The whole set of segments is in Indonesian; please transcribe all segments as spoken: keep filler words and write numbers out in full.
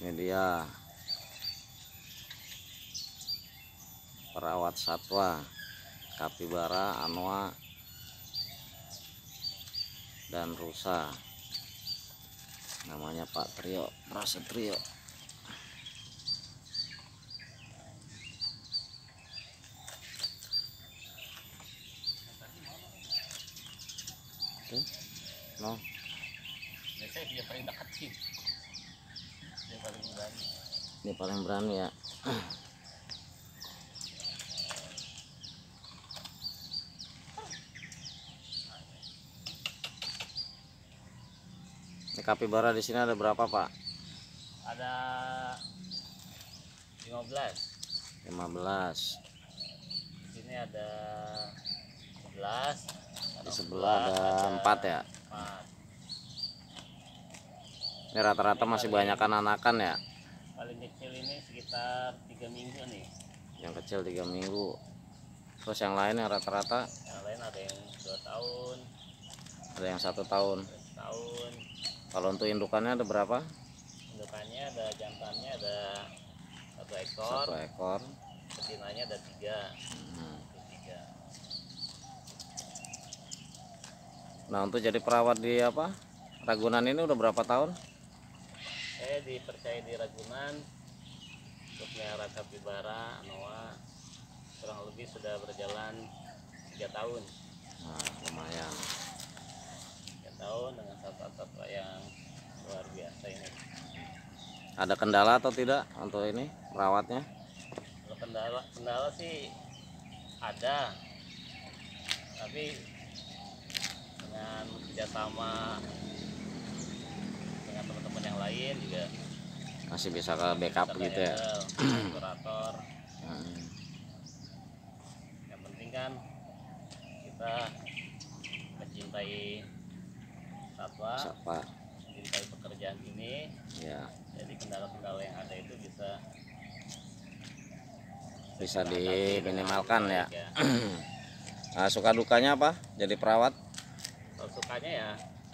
Ini dia perawat satwa kapibara, anoa, dan rusa. Namanya Pak Trio Prasetyo. No. Biasanya dia paling dekat sih. Dia paling berani. Ini paling berani ya. Ini kapibara di sini ada berapa, Pak? Ada lima belas. lima belas. Di sini ada sebelas. Di sebelah ada empat ya. empat. Ini rata-rata masih banyak anakan ya. Paling kecil ini sekitar tiga minggu nih. Yang kecil tiga minggu. Terus yang lain yang rata-rata? Yang lain ada yang dua tahun. Ada yang satu tahun. Satu tahun. Kalau untuk indukannya ada berapa? Indukannya ada jantannya ada satu ekor. Satu ekor. Betinanya ada tiga. Hmm. Tiga. Nah, untuk jadi perawat di apa? Ragunan ini udah berapa tahun? Saya dipercaya di Ragunan untuk melihara kapibara, anoa, kurang lebih sudah berjalan tiga tahun. Nah, lumayan. Tiga tahun dengan satwa-satwa yang luar biasa ini. Ada kendala atau tidak untuk ini perawatnya? Kalau kendala, kendala sih ada, tapi dengan kerjasama dengan teman-teman yang lain juga Masih bisa ke backup bisa gitu ya. handle, operator. Hmm. Yang penting kan kita mencintai satwa, Siapa? mencintai pekerjaan ini. Ya, Jadi kendala-kendala yang ada itu bisa bisa kita atasi dengan diminimalkan ya. baik ya. Nah, suka dukanya apa? Jadi perawat? Kalau sukanya ya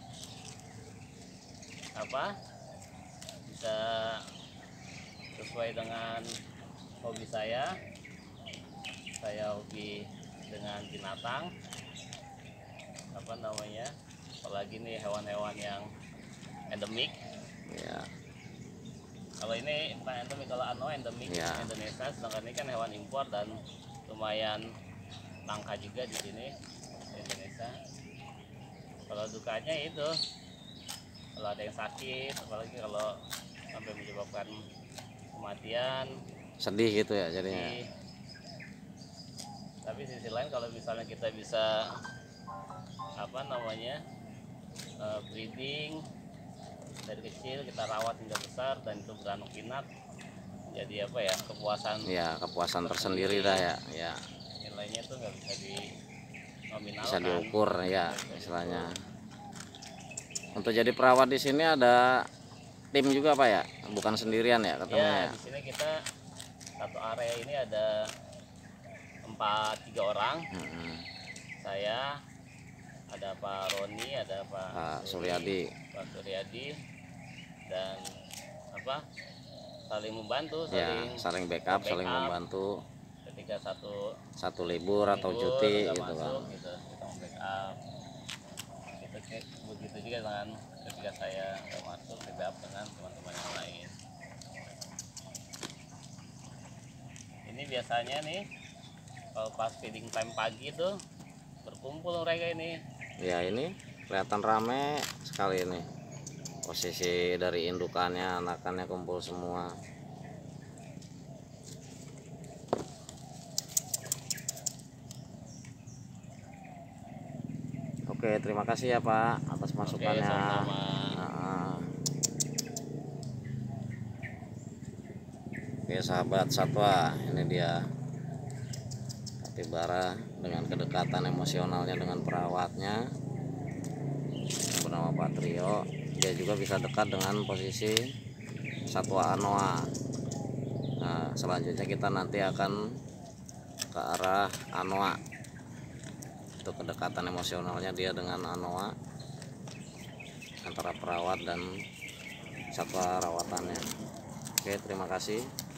apa? Bisa sesuai dengan hobi saya. Saya hobi dengan binatang. Apa namanya? Apalagi nih hewan-hewan yang endemik. Ya. Kalau ini bukan endemik, kalau anoa endemik Ya. Indonesia, sedangkan ini kan hewan impor dan lumayan langka juga di sini di Indonesia. Kalau dukanya itu kalau ada yang sakit, apalagi kalau sampai menyebabkan kematian, Sedih gitu ya jadinya. sedih. Tapi sisi lain kalau misalnya kita bisa apa namanya eh, breeding dari kecil, kita rawat hingga besar dan itu beranak pinak, jadi apa ya, kepuasan Ya, kepuasan tersendiri dah ya. Ya, nilainya tuh nggak bisa di nominalkan, bisa diukur ya Bisa istilahnya. diukur. Untuk jadi perawat di sini ada tim juga, Pak ya? Bukan sendirian ya ketemunya Ya, ya? di sini kita satu area ini ada empat tiga orang. Hmm. Saya, ada Pak Roni, ada Pak Pak Suri, Suryadi. Pak Suryadi, dan apa saling membantu, Ya, saling saling backup, saling backup. membantu. Ketika satu Satu libur atau libur, cuti ada gitu kan. masuk, gitu, kita membackup. Gitu, begitu juga dengan ketika saya nggak masuk, di backup dengan teman-teman yang lain. Ini biasanya nih kalau pas feeding time pagi tuh berkumpul mereka ini. Ya, ini kelihatan rame sekali ini. Posisi dari indukannya, anakannya kumpul semua. Oke, terima kasih ya Pak atas masukannya. Oke, sama-sama. Nah, oke sahabat satwa, ini dia kapibara dengan kedekatan emosionalnya dengan perawatnya yang bernama Pak Trio. Dia juga bisa dekat dengan posisi satwa anoa. Nah, selanjutnya kita nanti akan ke arah anoa. Itu kedekatan emosionalnya dia dengan anoa, antara perawat dan satwa rawatannya. Oke, terima kasih.